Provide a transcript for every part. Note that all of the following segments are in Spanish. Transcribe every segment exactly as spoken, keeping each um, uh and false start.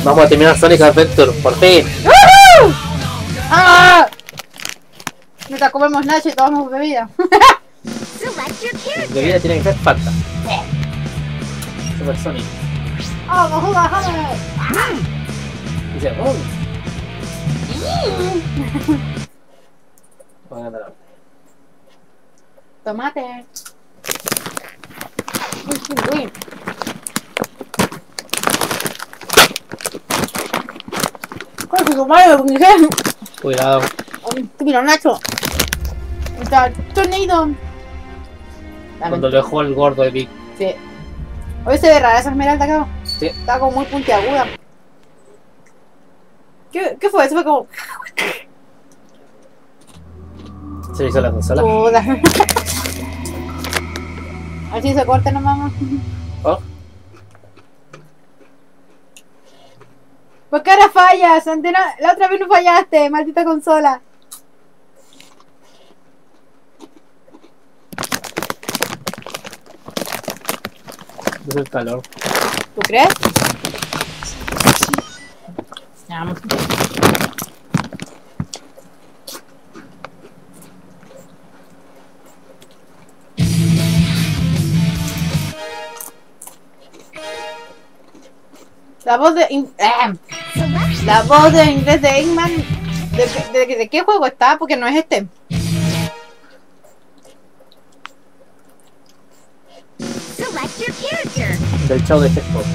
Vamos a terminar Sonic Adventure, por fin. ¡Uh! ¡Ah! Mientras comemos nacho y tomamos bebida. Bebida tiene que ser falta. Super Sonic. ¡Ah, oh, bájame! Dice, oh. Voy a ganar. Tomate. Uy, uy, uy. ¿Cuál es tu madre? Cuidado. Mira, Nacho. Está tornado. Cuando lo dejó el gordo de Big. Sí. Hoy se ve rara esa esmeralda acá. Sí. Está como muy puntiaguda. ¿Qué, ¿Qué fue? Eso fue como... Se hizo la consola. Joda. A ver si se corta nomás. Oh. ¿Por qué ahora fallas? Antena... La otra vez no fallaste, maldita consola. Es el calor. ¿Tú crees? Vamos. La voz de... in- eh, La voz de inglés de Eggman. ¿De, de, de, de qué juego está? Porque no es este. Select your character. Del show de Xbox.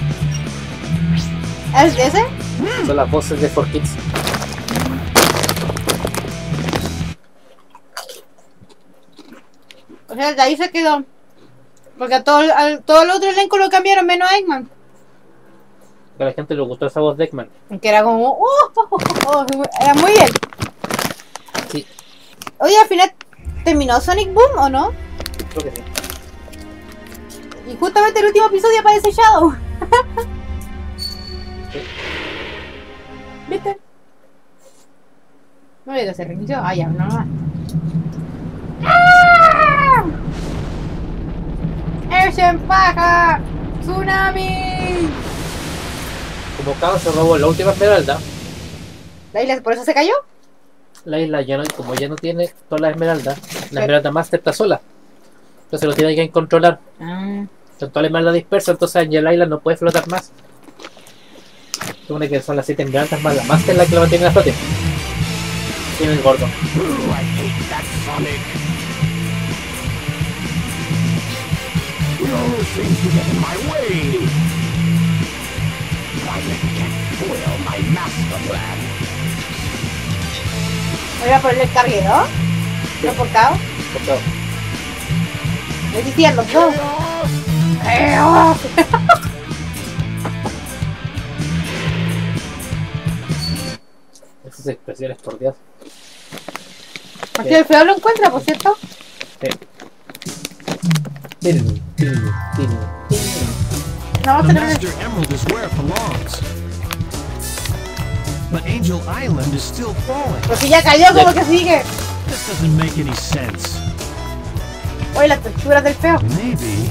¿Es de ese? Son las voces de cuatro Kids. O sea, de ahí se quedó. Porque a todo, al, todo el otro elenco lo cambiaron menos a Eggman. Que a la gente le gustó esa voz de Eggman. Que era como... Oh, oh, oh, oh, era muy bien. Sí, Oye, al final terminó Sonic Boom, ¿o no? creo que sí. Y justamente el último episodio aparece Shadow. Sí. ¿Viste? No voy a hacer reinicio. Ah, ya, no más. ¡Ah! ¡Ese paja! ¡Tsunami! Como Kao se robó la última esmeralda, ¿La isla por eso se cayó? la isla ya no, como ya no tiene todas las esmeraldas, la esmeralda Master está sola. Entonces lo tiene que controlar. Ah. Son todas las esmeraldas dispersas, entonces ya la isla no puede flotar más. Supone que son las siete esmeraldas más la Master la que la mantiene a flote. Tiene el gordo. Ooh, I hate that Sonic. No seems to get in my way. Sonic can't foil my master plan. Voy a ponerle el carguero. ¿No por Kao? Por favor. No existían los dos. Chaos! Esas expresiones, por Dios. Aquí el feo lo encuentra, por cierto. Sí. Tiri, tiri, tiri, tiri. No vamos a The tener... Master Emerald is where it belongs. But Angel Island is still falling. Pues si ya cayó, como que sigue. This doesn't make any sense. Oye, las texturas del feo. Maybe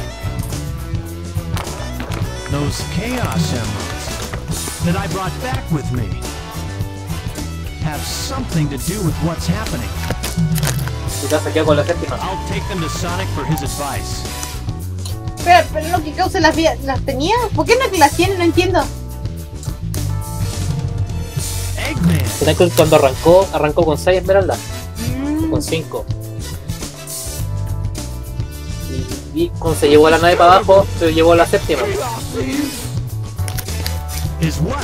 those Chaos Emeralds that I brought back with me have something to do with what's happening. Quizás se quedó con la séptima. I'll take them to Sonic for his advice. Pero, pero lo que causa las vías, ¿las tenía? ¿Por qué no las tiene? No entiendo. Eggman! Será que cuando arrancó, arrancó con seis esmeraldas. Mm. Con cinco. Y, y cuando se llevó a la nave para abajo, se llevó a la séptima. Is what?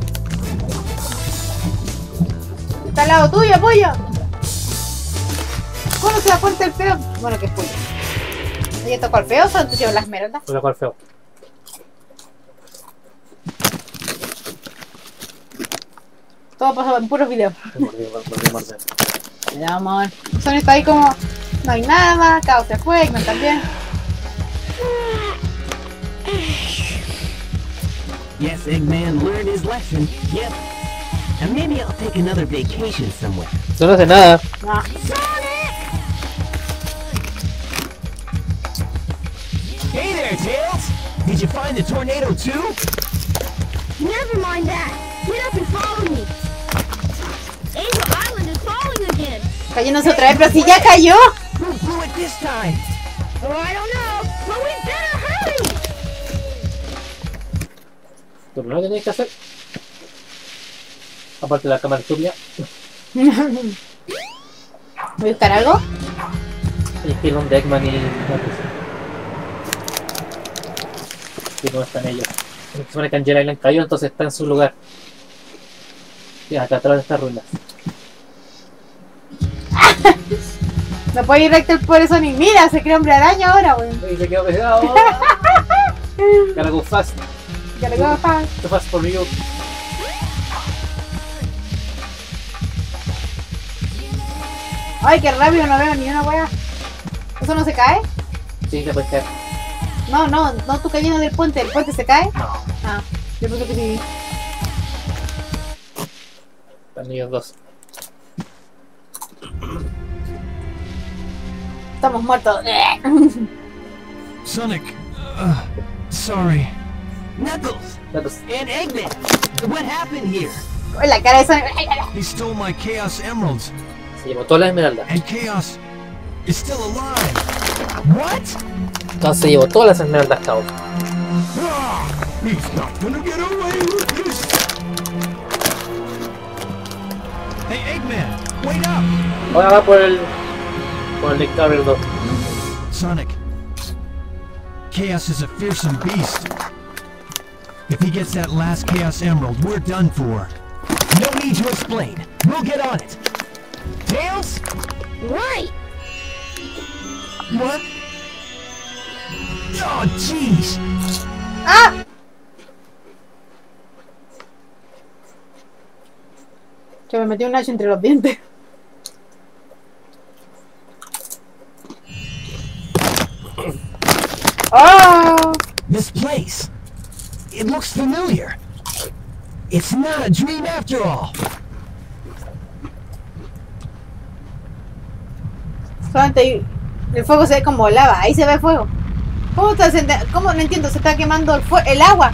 Está al lado tuyo, pollo. ¿Cómo se da cuenta el feo? Bueno, que es pollo. ¿Ella tocó al feo o solo te llevó la esmeralda? Fue cual feo. Todo pasó en puros videos. Me mordí, me mordí, me mordí. Ya, amor. Sony está ahí como... No hay nada, Kao se fue, Eggman también. Yes, Eggman learned his lesson. Yep. And maybe I'll take another vacation somewhere. Eso no hace nada. No. Hey there, Tails! Did you find the tornado too? Never mind that. Get up and follow me. Angel Island is falling again. Cayéndose otra vez, pero si ya cayó. Who blew it this time? Oh, I don't know, but we better hurry. Lo primero que tienes que hacer, aparte de la cámara tuya, ¿Voy a buscar algo? es que un Deckman y y no están ellos. Se supone que Angel Island cayó, entonces está en su lugar. Sí, acá atrás de estas ruinas. No puedo ir recto por eso ni mira, se crea hombre araña ahora, weón. Y se quedó pegado. Gotta go fast. Gotta go fast. Too fast for you. Ay, qué rápido, no veo ni una wea. ¿Eso no se cae? Sí, se puede caer. No, no, no tú cayendo del puente. ¿El puente se cae? No, Ah, yo pensé que sí. están ellos dos. Estamos muertos. Sonic, uh, sorry. Knuckles Datos. and Eggman. What happened here? Con la cara de Sonic. He stole my Chaos Emeralds, Se llevó todas las esmeraldas. and Chaos is still alive. What? Entonces se llevó todas las esmeraldas, Chaos. Ah, he's not gonna get away with this. Hey, Eggman, wait up! Ahora va por el... por el Nectar dos. Sonic, Chaos is a fearsome beast. If he gets that last Chaos Emerald, we're done for. No need to explain. We'll get on it. Tails? Right. What? Oh, jeez. ¡Ah! Se me metió un hacha entre los dientes. ¡Oh! This place. It looks familiar. It's not a dream after all. Solamente ahí, el fuego se ve como lava, ahí se ve fuego. ¿Cómo está encende- ¿Cómo? No entiendo, se está quemando el, fue- el agua.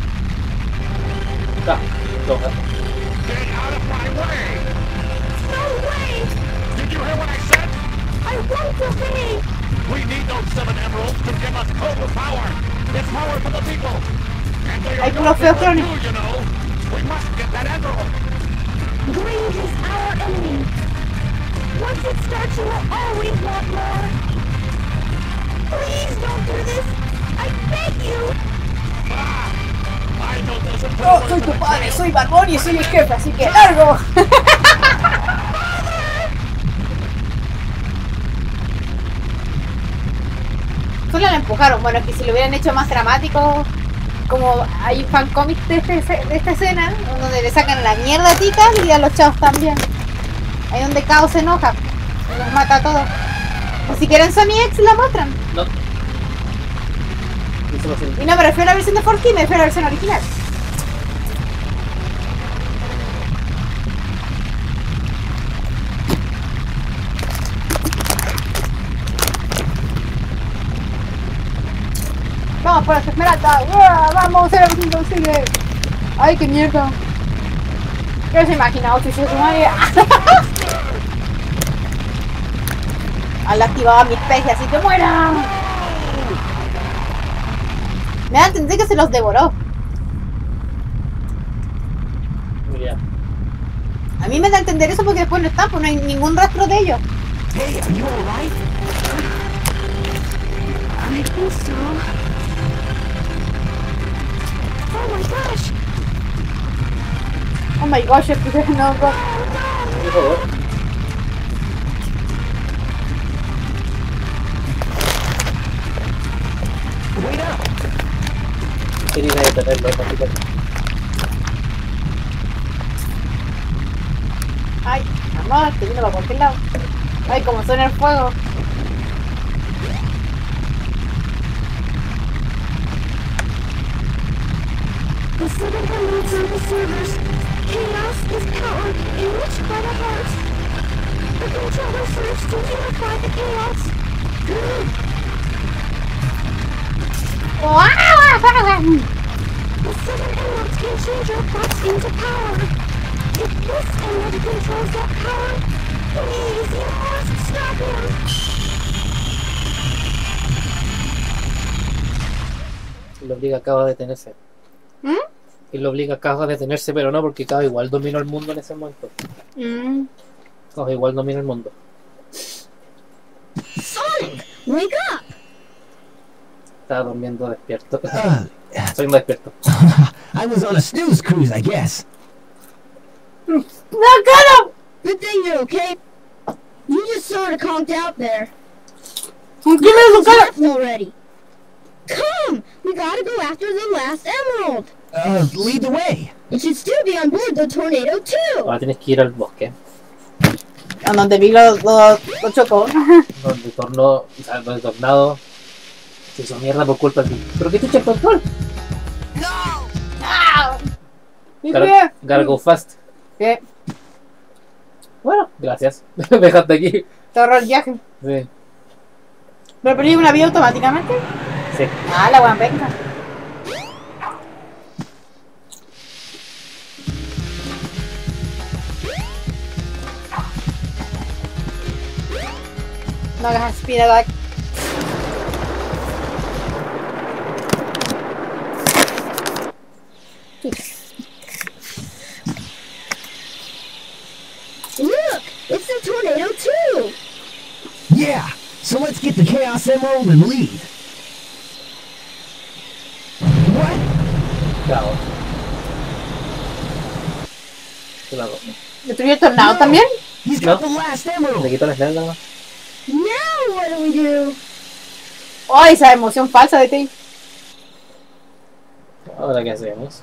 Ah, toca. Get out of my way! No way. Did you hear what I said? I won't obey. We need those seven emeralds to give us total power. It's power for the people. And they Ay, are puro yours feo, to Crony. do, you know. We must get that emerald. Greed is our enemy. Once it starts, you will always want more. Please don't do this. I beg you. Ah, I know there's a Yo soy tu padre, soy Barbón y soy el jefe, así que largo. Solo la empujaron. Bueno, es que si lo hubieran hecho más dramático, como hay un fan cómic de, este, de esta escena, donde le sacan la mierda a Tika y a los chavos también. Ahí donde Chaos se enoja y los mata a todos. Ni siquiera en Sony X la muestran. No. Eso va a ser- Y no me refiero a la versión de cuatro K, me refiero a la versión original. Vamos por las esmeraldas. ¡Uah! Vamos, cero punto sigue. Ay, qué mierda. ¿Qué se imagina? ocho y su madre. Han activado a mi especie, así que muera. Me da a entender que se los devoró. Mira. A mí me da a entender eso porque después no están, pues no hay ningún rastro de ellos. Hey, are you alright? I think so. Oh my gosh. Oh my gosh, es que no. Por favor. Wait up. Quería detenerlo, prácticamente. Ay, amor, estoy yendo para cualquier lado. Ay, como suena el fuego. The seven emeralds are the servers. Chaos is power enriched by the heart. The controller serves to unify the chaos. The seven emeralds can change our box into power. If this emerald controls that power, please, you must stop him. Lo obliga a Chaos a detenerse. ¿Mm? Y lo obliga a Chaos a detenerse, pero no, porque Chaos igual dominó el mundo en ese momento. Mm. Chaos igual domina el mundo. Sonic, wake up! Estaba durmiendo despierto. Uh, Soy más despierto. I was on a snooze cruise, I guess. ¡No, cara! Good thing you're okay. You just sort of conked out there. ¿Por qué me It's cara? left already. Come! We gotta go after the last emerald. Uh, lead the way. It should still be on board the Tornado too. Ahora tienes que ir al bosque. A donde vi lo, lo, lo chocó. Donde tornó, o sea, donde tornado se hizo mierda por culpa de ti. ¿Pero qué chucha el control? ¡Ah! ¿Y Gotta, qué? gotta go fast. ¿Qué? Bueno, gracias. Me dejaste aquí. Te ahorró el viaje. Sí. ¿Pero perdí una vida automáticamente? Sí. Ah, la guan venga. No hagas speed attack. Look! It's the Tornado too! Yeah, so let's get the Chaos Emerald and leave. What? Chaos. ¿Qué la hago? ¿Destruyó el tornado No. también? He's got No. the last Le emerald. quito la esmeralda nomás. Now what do we do? ¡Ay, esa emoción falsa de ti! Ahora qué hacemos.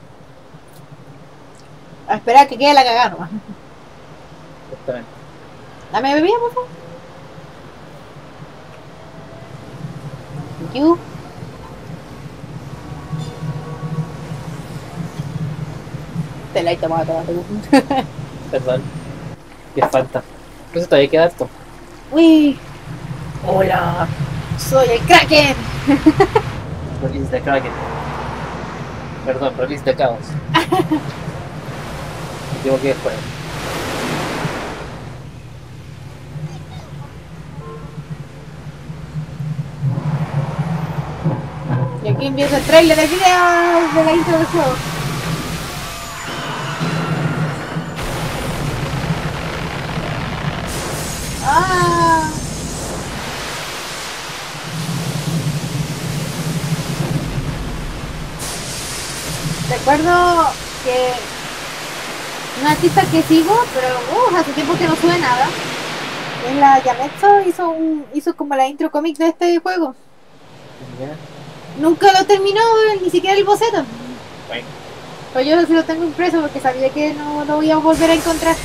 A esperar que quede la cagada nomás. Exactamente. Dame bebida, por favor. Thank you. Te la he tomado toda. Perdón. Qué falta. Eso todavía queda harto. Uy. Hola. Soy el Kraken. Release the Kraken. Perdón, release the Chaos. Me equivoqué después. Y aquí empieza el trailer de video de la intro del juego. Ah. Recuerdo que una artista que sigo, pero uh, hace tiempo que no sube nada. Es la Yametsu, hizo un, hizo como la intro cómic de este juego. Ya. Nunca lo terminó, ni siquiera el boceto. Bueno. Pues yo sí lo tengo impreso porque sabía que no lo voy a volver a encontrar.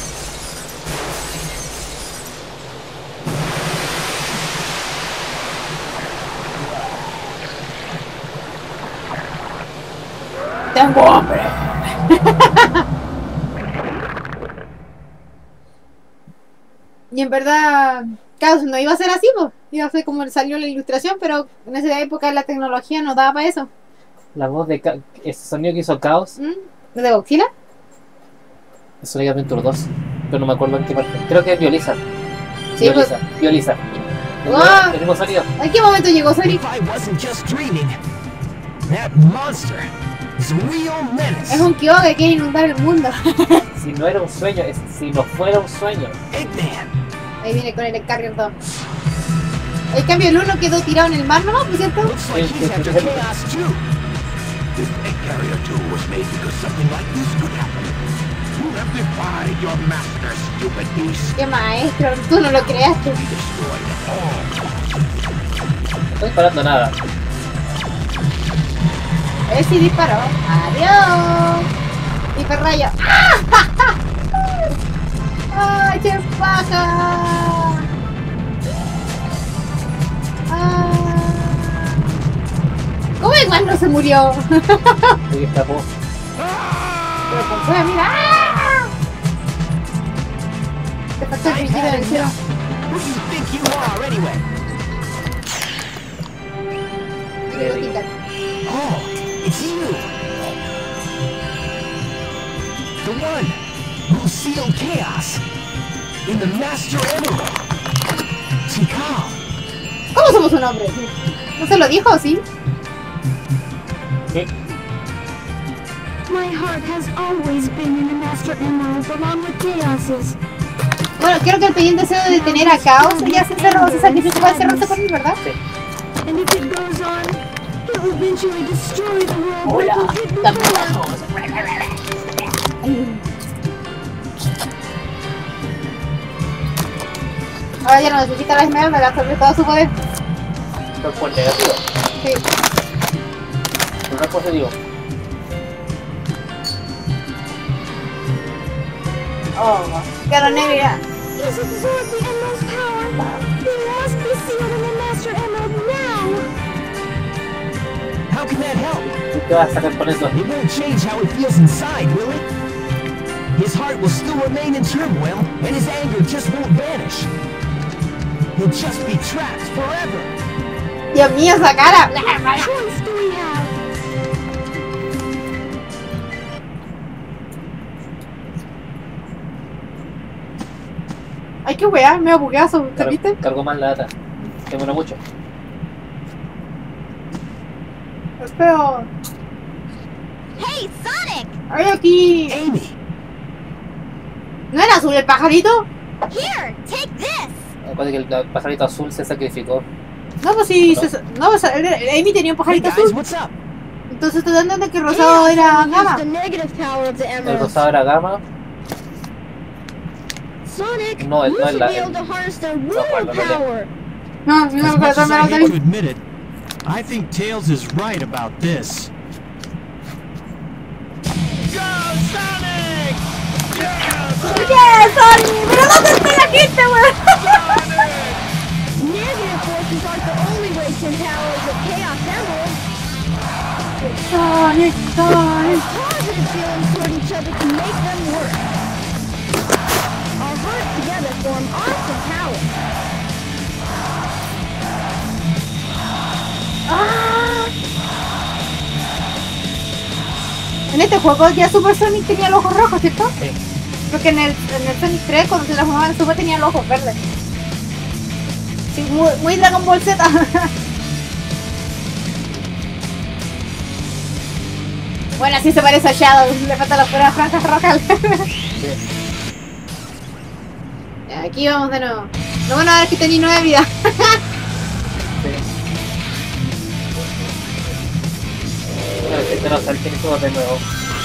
Tengo hambre. Y en verdad, claro, no iba a ser así, pues. Iba a ser como salió la ilustración, pero en esa época la tecnología no daba para eso. La voz de Ca- ese sonido que hizo Chaos ¿Mm? ¿De Godzilla? es Sonic Adventure dos. Pero no me acuerdo en qué parte. Creo que es Violizar. Sí, pues. Violizar. Violizar. ¡Ah! El mismo sonido. ¿En qué momento llegó Sonic? If I wasn't just dreaming, that monster is a real menace. Es un Kyoga que quiere inundar el mundo. Si no era un sueño, es, si no fuera un sueño. Eggman. Ahí viene con el Carrier dos. El cambio, el uno quedó tirado en el mar, ¿no? ¿Por cierto? Looks like he's after Chaos too. This egg carrier two was made because something like this could happen. You have defied your master, stupid beast. ¡Qué maestro! Tú no lo creaste. We destroyed all. No estoy disparando nada. Él sí disparó. ¡Adiós! ¡Hiperrayo! ¡Ay, qué paja! ¡Ah! ¿Cómo igual no se murió? Ahí escapó. Pero con fuego, mira. ¡Ah! Te faltó el I've brillido had del cielo. enough. Who do you think you are, anyway? Brillido, quita. Oh, it's you. concealed chaos in the Master Emerald. Tikal. ¿Cómo somos un hombre? ¿No se lo dijo, sí? ¿Qué? My heart has always been in the Master Emerald along with Chaos's. Bueno, quiero que el pequeño deseo de detener a Chaos ya se cerró, se sacrificó para cerrarse por mí, ¿verdad? Sí. And if it goes on, it will eventually destroy the world Hola, like it did dame before. ojos. Ahora ya no necesita la esmeralda, absorbe todo su poder. Esto fue negativo. Sí. Pero no es positivo. Oh, claro, negra. He's absorbed the Emerald's power. He must be sealed in the Master Emerald now. How can that help? ¿Qué vas a sacar con eso? It won't change how it feels inside, will it? His heart will still remain in turmoil, and his anger just won't vanish. He'll just be trapped forever. Dios mío, esa cara. What choice do we have? Ay, qué weá, me bugueazo, ¿te Car- viste? Cargo más la data. Demora mucho. Es feo. Hey, Sonic! Ay, aquí. Amy, ¿No era azul el pajarito? Here, take this! Acuérdate que el pajarito azul se sacrificó. No, pues sí, ¿No? se- no, pues, el- el- Amy tenía un hey pajarito guys, azul. what's up? Entonces te dan de que rosado era Gama. The negative power of the El Emerald. rosado era Gama. Sonic, No, el- you no es should la- be able el- to harness their no, real cuando no le- power. No, no, As no, much no, as I no, hate no, to admit it, I think Tails is right about this. Go, Sonic! ¡Yeah, Sonic! ¡Pero dónde está la gente, weón! Negative forces aren't the only way to empower the Chaos Emerald. Sonic, Sonic. Positive feelings toward each other can make them work. Our hearts together form awesome power. ¡Ah! En este juego ya Super Sonic tenía los ojos rojos, ¿cierto? Sí. Porque en el, en el Sonic tres, cuando se transformaba en Super, tenía los ojos verdes. Sí, muy, muy Dragon Ball Z. Bueno, así se parece a Shadow, le falta las puras franjas rojas. Sí. Aquí vamos de nuevo. Lo bueno ahora es que tenía nueve vidas. Sí. Bueno, que te lo salten todos de nuevo.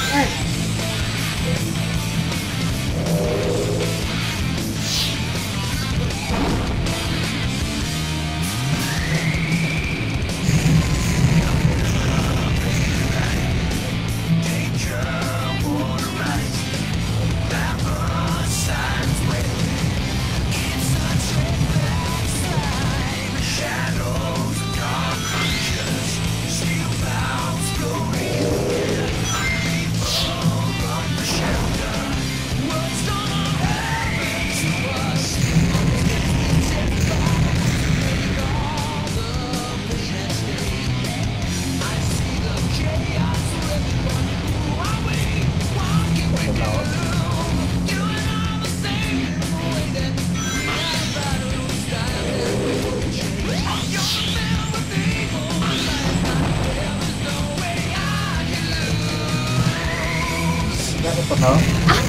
Gracias, por favor.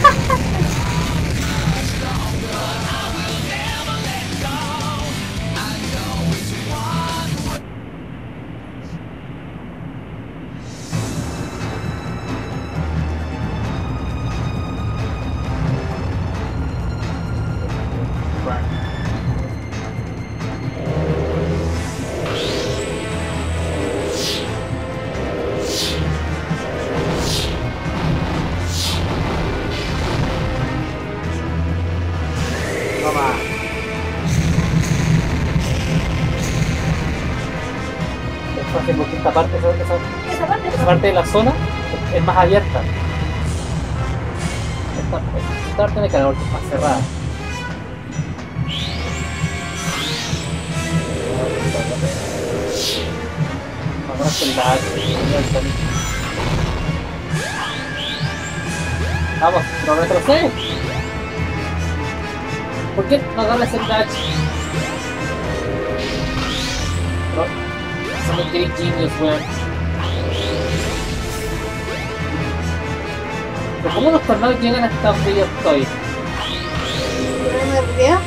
Toma. Es fácil porque esta parte, esa, esa, Esa parte. esa parte de la zona es más abierta. Esta, esta parte de calor es más cerrada. Ahora es el lag, el sonido. Vamos, no retrocedes. ¿Por qué no agarras el dash? No. Son un Great Genius, weón. Pero ¿cómo los tornados llegan hasta donde yo estoy? ¿No me río?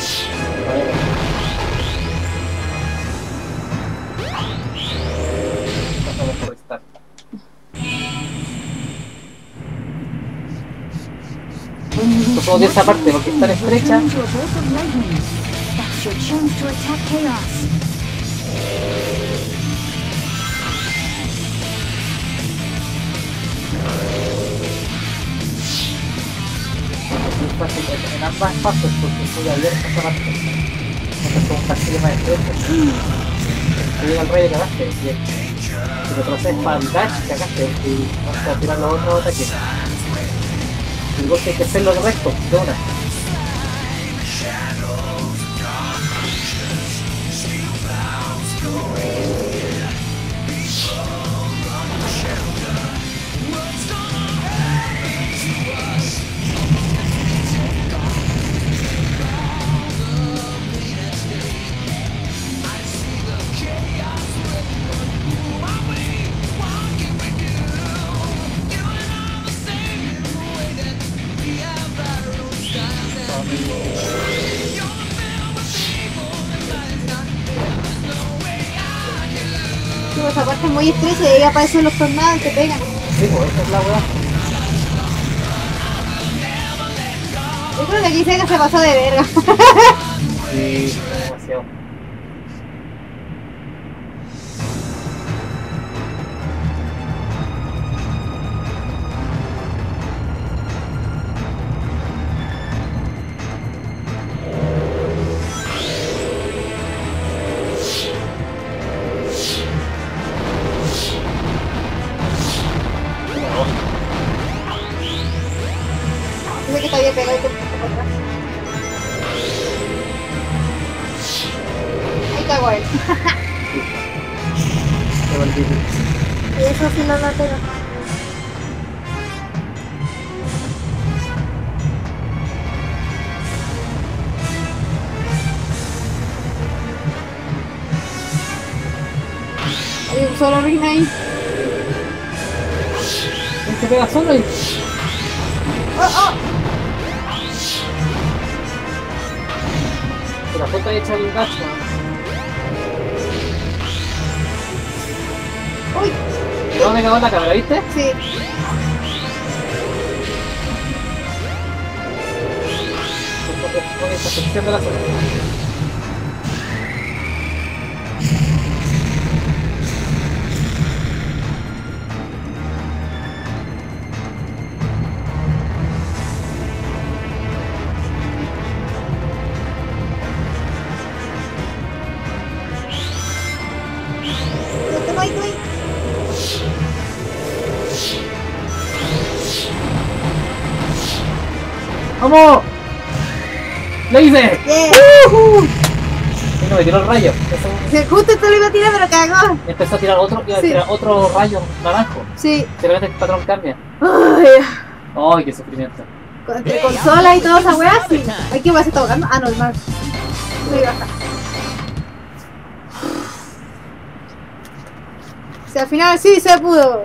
Vamos por restart. Supongo que esa parte, porque es tan estrecha. Into a bolt of lightning. That's your chance to attack Chaos. Es fácil en ambas fases porque estoy abierto esa parte. Esto es como un pasillo más estrecho. Si llega el rey de cagaste, y si retrocedes para el dash, cagaste y vas a tirar los otros ataques. Y luego hay que hacerlo correcto, de una. Sí, esa parte es muy estrecha y ahí aparecen los tornados y te pegan. Sí, pues esa es la weá. Yo creo que aquí Sega se pasó de verga. Sí, demasiado. Dice que está bien pegado y te empuja por atrás. Ahí cagó él. Qué maldito. Y eso sí no lo pega. Hay un solo ring ahí. Se pega solo y... ¡Oh, oh! la foto hecha el gacho. ¡Uy! ¿No me cagó en la cámara, viste? Sí. Con esta sección de la zona. Estoy, estoy. ¡Vamos! ¡Le hice! Yeah. ¡Uh! Y no me tiró el rayo. Eso- Se justo esto lo iba a tirar, pero cagó. Empezó a tirar otro, iba a Sí. tirar otro rayo naranjo. Sí. De repente el patrón cambia. Ay, ¡Ay, qué sufrimiento! con entre consolas y toda esa weá, sí. ¿Ay, qué más se está tocando? Ah, normal. Muy baja. Si al final sí se pudo.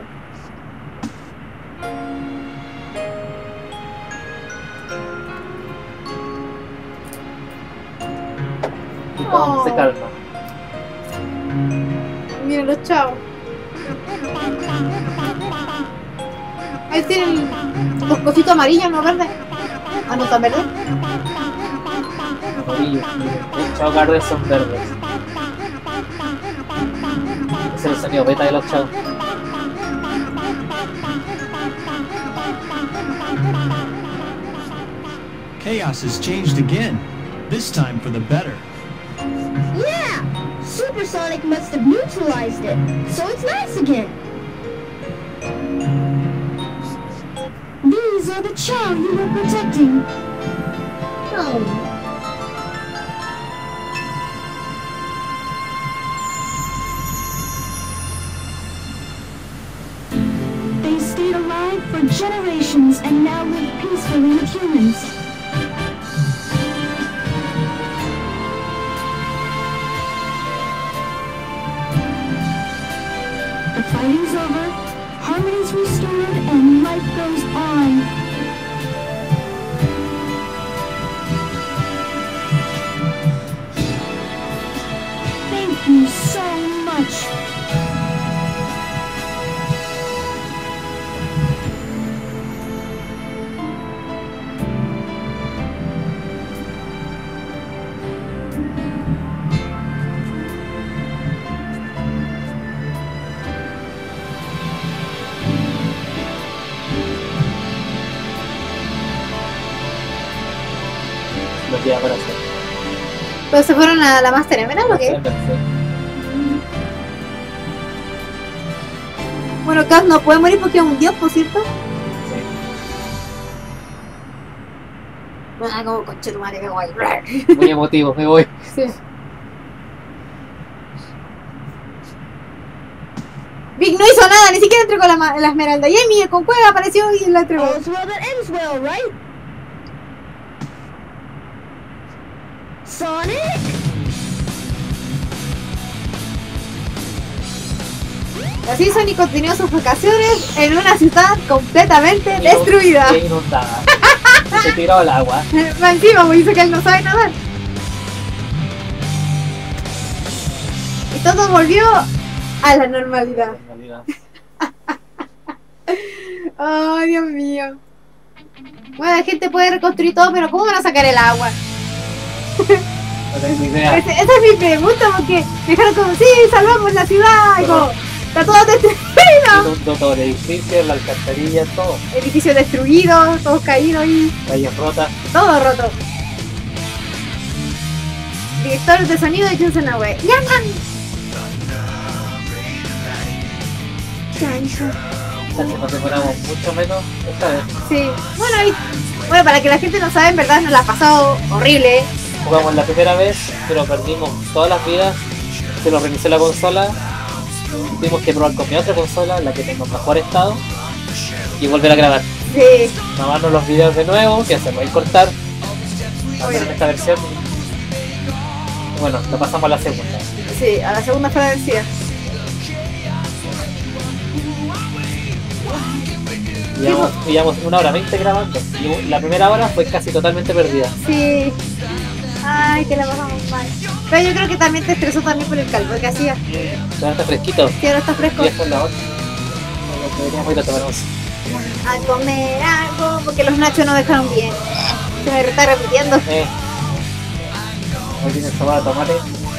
Y todo Oh. se calma. Miren los chavos. Ahí tienen los cositos amarillos, ¿no verdes? Ah, no, están verdes. Amarillo. Los chavos verdes son verdes. Ese es el sonido beta de los chavos. Chaos has changed again. This time for the better. Yeah! Supersonic must have neutralized it, so it's nice again. These are the Chow you were protecting. Oh. They stayed alive for generations and now live peacefully with humans. Fighting's over, harmony's restored, and life goes on. Thank you so much. Lo que iba para hacer. ¿Pero se fueron a la Master Emerald o qué? Bueno, Cass no puede morir porque es un dios, por cierto. Sí. Ah, como conche tu madre, qué guay. Muy emotivo, me voy. Sí. Vic no hizo nada, ni siquiera entregó la, ma- la esmeralda. Jamie con cueva apareció y la entregó. All's well that ends well, right? Sonic? Así Sonic continuó sus vacaciones en una ciudad completamente destruida. Y inundada. Y se tiró al agua. Más encima, pues dice que él no sabe nadar. Y todo volvió a la normalidad. En realidad. Ay, Dios mío. Bueno, la gente puede reconstruir todo, pero ¿cómo van a sacar el agua? No tengo idea. Ese- esa es mi pregunta, porque dejaron como, sí, salvamos la ciudad, y como, está todo destruido. Inundó todo el edificio, la alcantarilla, todo. Edificios destruidos, todos caídos ahí, Calles rotas. todo roto. Director de sonido de Jensen Away. ¡Llaman! Chancho. Casi nos demoramos mucho menos esta vez. Sí, bueno, y, bueno, para que la gente no sabe, en verdad nos la ha pasado horrible. Jugamos la primera vez, pero perdimos todas las vidas. Se nos reinició la consola. Tuvimos que probar con mi otra consola, la que tengo en mejor estado, y volver a grabar. Sí, Grabarnos los videos de nuevo, que se pueden cortar. Hacer en esta versión. Y bueno, lo pasamos a la segunda. sí, a la segunda fue la vencida. Llevamos, llevamos una hora veinte grabando. Y la primera hora fue casi totalmente perdida. Sí. Ay, que la pasamos mal. Pero yo creo que también te estresó también por el calor que hacía. Ahora está fresquito. Que ahora está fresco. Y son las ocho. Deberíamos ir a tomar once. A comer algo, porque los nachos no dejaron bien. Se me está repitiendo. Eh. Hoy tiene sabor a tomate.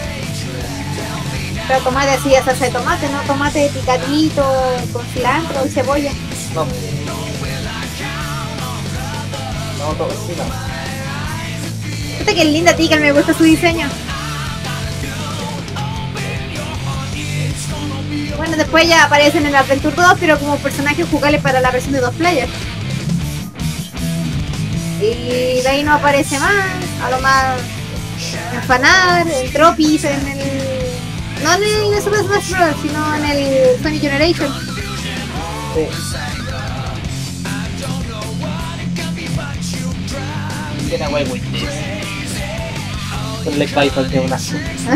Pero tomate así, a salsa de tomate, no tomate picadito, con cilantro y cebolla. No. No, todo encima. Fíjate que linda tica, me gusta su diseño. Bueno, después ya aparecen en Adventure dos, pero como personajes jugables para la versión de dos players. Y de ahí no aparece más, a lo más en Fanar, en Tropis, en el... No en el Super Smash Bros, sino en el Sonic Generation. Sí. Get away with this. Con Lake Viper que es un asco.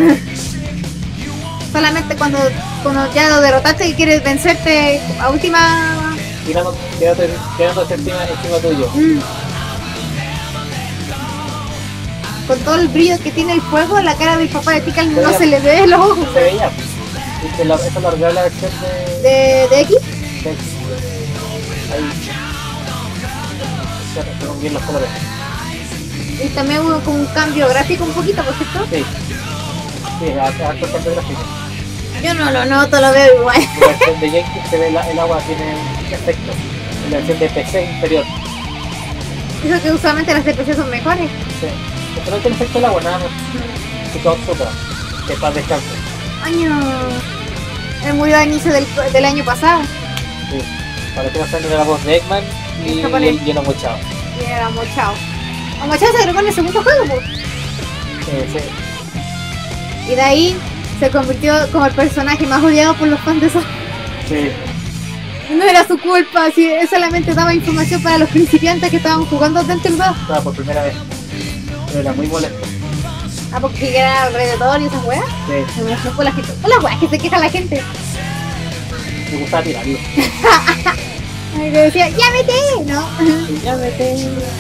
Solamente cuando, cuando ya lo derrotaste y quieres vencerte a última... Tirando, tirando, tirándose encima, encima tuyo. Mm. Con todo el brillo que tiene el fuego, la cara del papá de Tika no se le ve los ojos. Se veía. Y que la, eso lo arregló la versión de... ¿De, de X? de- ahí. Se arreglaron bien los colores. Y también hubo como un cambio gráfico un poquito, ¿por cierto? Sí. Sí, harto cambio gráfico. Yo no lo noto, lo veo igual. En la versión de Yankee se ve la, el agua tiene efectos. En la versión de P C inferior. Eso que usualmente las D P C son mejores. Sí. Pero no tiene efecto el agua, nada más. Sí, todo súper. Que paz descanse. Año. Él murió a inicio del, del año pasado. Sí. Para que no se de la voz de Eggman y, y, Japonés. y el Mochao. Y era Mochao. A Mochao se agregó en el segundo juego, pues. Sí, sí. Y de ahí se convirtió como el personaje más odiado por los fans de Sonic. Sí. No era su culpa, si él solamente daba información para los principiantes que estaban jugando Adventure dos. Estaba por primera vez. Pero era muy molesto. Ah, porque era alrededor y esas weas. Sí. Se me fue por la gente. Por las weas que se queja la gente. Me gustaba tirarlo. Ay, le decía, ¡ya vete! ¿No? Ya vete.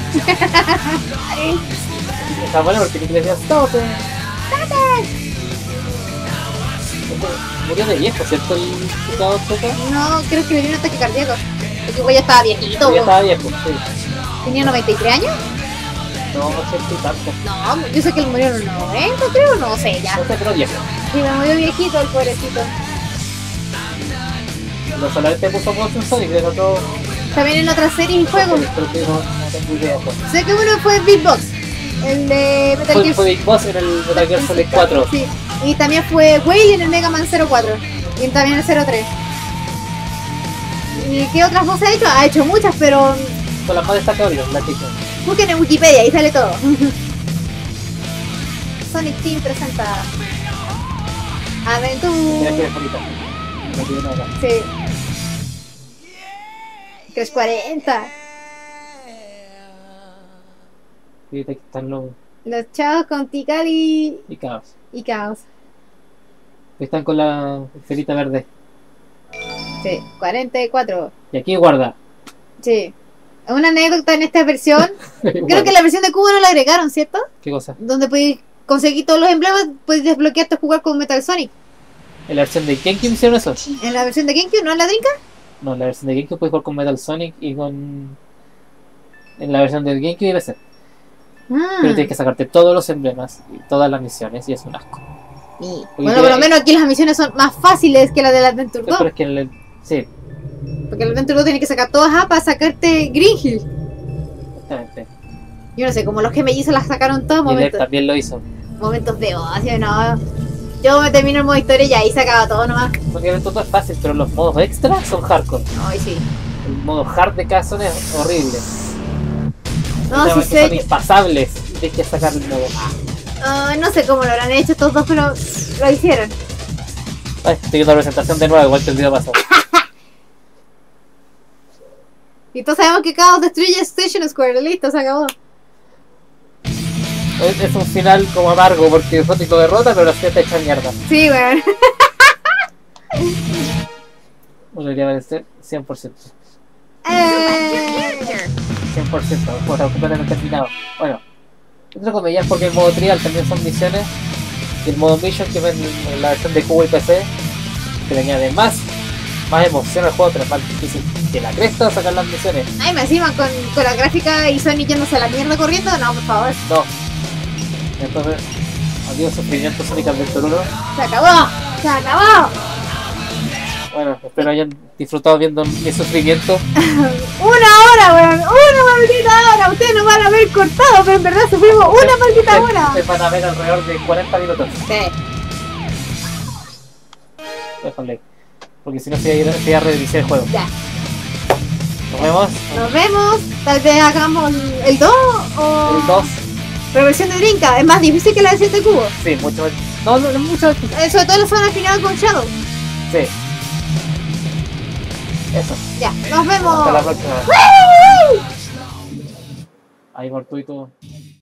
Está bueno porque le decía stop. Murió de viejo, ¿cierto? El picado Toca. No, creo que le dio un ataque cardíaco. Porque güey ya estaba viejito. Ya estaba viejo, sí. ¿Tenía noventa y tres años? No, ochenta y tanto. No, yo sé que él murió en los noventa, creo, no sé, ya. No sé, pero viejo. Sí, me murió viejito el pobrecito. No solamente puso voz en Sonic, de otro. También en otras series y juegos. Creo que no, no tengo idea. Pues. Sé que uno fue Big Boss, el de Metal Fue, Gear fue Big Boss en el Metal Gear Solid cuatro. Sí. Y también fue Whale en el Mega Man cero cuatro. Y también el cero tres. ¿Y qué otras voces ha hecho? Ha hecho muchas, pero Son las más destacables, las que hicieron. busquen en Wikipedia, ahí sale todo. Sonic Team presenta Mira que Aventura. es bonita. No tiene nada. Sí. Crash cuarenta. Fíjate que están los Los chavos con Tikal y, y Chaos. y Caos. Que están con la esferita verde. Sí, cuarenta y cuatro. Y aquí guarda. Sí. Una anécdota en esta versión. Creo que la versión de Cubo no la agregaron, ¿cierto? ¿Qué cosa? Donde podéis conseguir todos los emblemas, podéis desbloquearte a jugar con Metal Sonic. ¿En la versión de GameCube hicieron eso? En la versión de GameCube, ¿no? ¿En la Drinka? No, en la versión de GameCube puedes jugar con Metal Sonic y con... En la versión del GameCube debe ser. Ah. Pero tienes que sacarte todos los emblemas y todas las misiones y es un asco. Sí. Porque Bueno, te- por lo menos aquí las misiones son más fáciles que las de la Adventure dos. Pero es que en el... Sí, Porque la Adventure dos tiene que sacar todas A para sacarte Green Hill. exactamente. Yo no sé, como los gemellizos las sacaron todos Y Led momentos, también lo hizo. momentos de ocio, no. Yo me termino el modo historia y ahí se acaba todo nomás. Porque el todo es fácil, pero los modos extra son hardcore. Ay, sí. El modo hard de cada zona es horrible. No, Además sí que son sé. impasables. Tienes que sacar el modo A. Ah, no sé cómo lo habrán hecho estos dos, pero lo hicieron. Ay, estoy una presentación de nuevo, igual que el video pasado. Y todos sabemos que Chaos destruye Station Square. Listo, se acabó. Es, es un final como amargo porque Sonic lo derrota, pero la ciudad está hecha mierda. Sí, weón. No debería parecer cien por ciento. Eh, cien por ciento, el juego está completamente terminado. Bueno, entre comillas, porque el modo trial también son misiones. Y el modo mission que ven en la versión de Cubo y P C, que le añade más, más emoción al juego, pero es más difícil que la cresta sacar las misiones. Ay, me encima con, con la gráfica y Sonic yéndose a la mierda corriendo. No, por favor. No. Entonces, adiós sufrimiento Sonic Adventure uno. Se acabó. Se acabó. Bueno, espero hayan disfrutado viendo mi sufrimiento. Una hora, weón. Una maldita hora. Ustedes nos van a ver cortado, pero en verdad sufrimos una maldita hora. Ustedes van a ver alrededor de cuarenta minutos. Sí. Déjale. Porque si no se iba a ir- se iba a reiniciar el juego. Ya. Nos vemos. Nos vemos. Tal vez hagamos el dos o... El dos. Pero versión de Drinka. Es más difícil que la versión de Cubo. Sí, mucho más. No, no, no mucho más. Eh, sobre todo la zona final con Shadow. Sí. Eso. Ya. Nos vemos. Hasta la próxima. Ahí por tú y tú.